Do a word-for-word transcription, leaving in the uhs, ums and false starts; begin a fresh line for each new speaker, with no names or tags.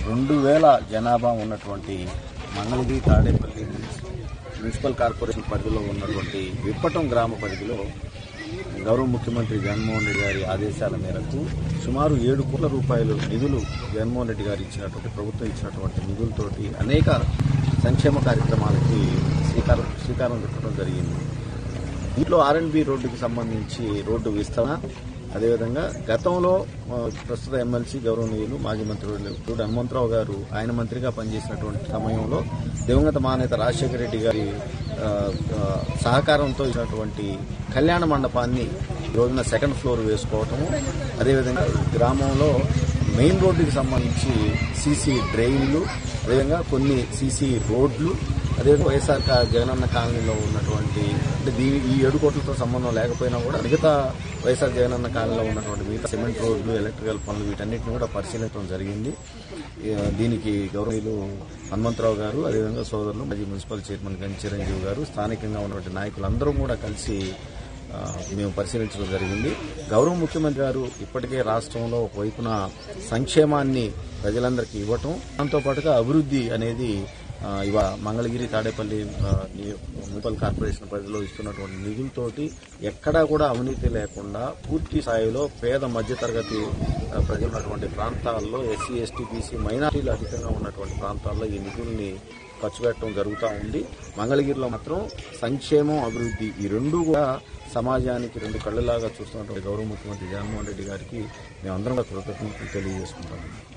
రెండు వేల జనాభా ఉన్నటువంటి మంగళగిరి తాడేపల్లి మున్సిపల్ కార్పొరేషన్ పరిధిలో ఉన్నటువంటి విప్పటం గ్రామ పరిధిలో గౌరవ ముఖ్యమంత్రి జగన్మోహన్ రెడ్డి గారి ఆదేశాల మేరకు సుమారు ఏడు కోట్ల రూపాయలు నిధులు జగన్మోహన్ రెడ్డి గారు ఇచ్చినటువంటి ప్రభుత్వం ఇచ్చినటువంటి నిధులతోటి అనేక సంక్షేమ కార్యక్రమాలకి శ్రీకారం శ్రీకారం చుట్టడం జరిగింది. ఇంట్లో ఆర్ అండ్ బి రోడ్డుకి సంబంధించి రోడ్డు విస్తరణ, అదేవిధంగా గతంలో ప్రస్తుత ఎమ్మెల్సీ గౌరవనీయులు మాజీ మంత్రులు హనుమంతరావు గారు ఆయన మంత్రిగా పనిచేసినటువంటి సమయంలో దివంగత మహానేత రాజశేఖర రెడ్డి గారి సహకారంతో ఇచ్చినటువంటి కళ్యాణ మండపాన్ని ఈ రోజున సెకండ్ ఫ్లోర్ వేసుకోవటము, అదేవిధంగా గ్రామంలో మెయిన్ రోడ్డుకి సంబంధించి సీసీ డ్రైన్లు, అదేవిధంగా కొన్ని సీసీ రోడ్లు, అదేవిధంగా వైఎస్ఆర్ జగనన్న కాలనీలో ఉన్నటువంటి అంటే దీని ఈ ఏడు కోట్లతో సంబంధం లేకపోయినా కూడా మిగతా వైఎస్ఆర్ జగనన్న కాలనీలో ఉన్నటువంటి మిగతా సిమెంట్ రోడ్లు, ఎలక్ట్రికల్ పనులు వీటన్నిటిని కూడా పరిశీలించడం జరిగింది. దీనికి గౌరవనీయులు హనుమంతరావు గారు, అదేవిధంగా సోదరులు మాజీ మున్సిపల్ చైర్మన్ గంజి చిరంజీవి గారు, స్థానికంగా ఉన్నటువంటి నాయకులందరూ కూడా కలిసి మేము పరిశీలించడం జరిగింది. గౌరవ ముఖ్యమంత్రి గారు ఇప్పటికే రాష్ట్రంలో ఒకవైపున సంక్షేమాన్ని ప్రజలందరికీ ఇవ్వటం, దాంతో పాటుగా అభివృద్ధి అనేది ఇవా మంగళగిరి తాడేపల్లి మున్సిపల్ కార్పొరేషన్ పరిధిలో ఇస్తున్నటువంటి నిధులతోటి ఎక్కడా కూడా అవినీతి లేకుండా పూర్తి స్థాయిలో పేద మధ్యతరగతి ప్రజలు ఉన్నటువంటి ప్రాంతాల్లో, ఎస్సీ ఎస్టీ బీసీ మైనారిటీలు అధికంగా ఉన్నటువంటి ప్రాంతాల్లో ఈ నిధుల్ని ఖర్చు పెట్టడం జరుగుతూ ఉంది. మంగళగిరిలో మాత్రం సంక్షేమం, అభివృద్ధి ఈ రెండు కూడా సమాజానికి రెండు కళ్ళలాగా చూస్తున్నటువంటి గౌరవ ముఖ్యమంత్రి జగన్మోహన్ రెడ్డి గారికి మేమందరం కృతజ్ఞతలు తెలియజేసుకుంటాము.